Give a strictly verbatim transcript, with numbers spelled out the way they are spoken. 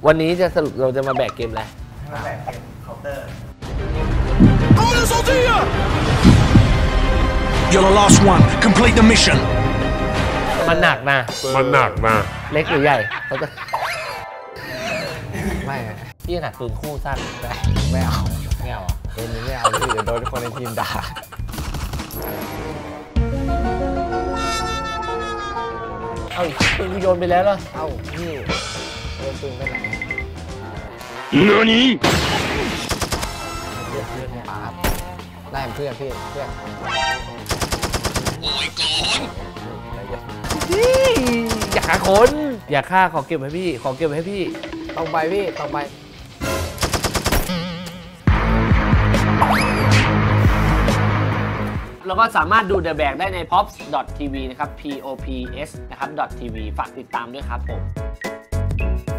วันนี้จะสรุปเราจะมาแบกเกมอะไรมาแบกเกมเคาน์เตอร์ You're the last one. Complete the mission. มันหนักนะมันหนักนะเล็กหรือใหญ่เขาจะไม่พี่ขนาดปืนคู่สั้นไม่เอาไม่เอาเกมนี้ไม่เอาพี่เดี๋ยวโดนคนในทีมด่าเอาปืนโยนไปแล้วเหรอเอ้าพี่โดนปืนไปไหนเนื้อนี้ครับได้เพื่อนพี่เพื่อนโอ้ยก่อนอย่าฆ่าคนอย่าฆ่าขอเก็บไว้พี่ขอเก็บไว้ให้พี่ต้องไปพี่ต้องไปแล้วก็สามารถดู The Bag ได้ใน พ็อปส์ ดอท ที วี นะครับ พี โอ พี เอส นะครับ .tv ฝากติดตามด้วยครับผม